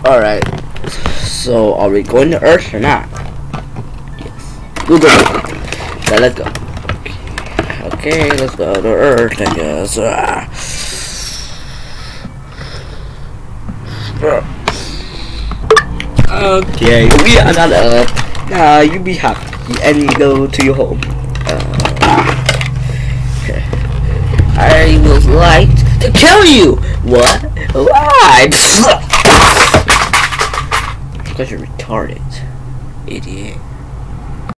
Alright. So, are we going to Earth or not? Yes. We'll go. Now, let's go. Okay, let's go to Earth, I guess. Okay, we are not Earth. Now, you be happy and you go to your home. I would like to kill you! What? Why? Because you're retarded. Idiot.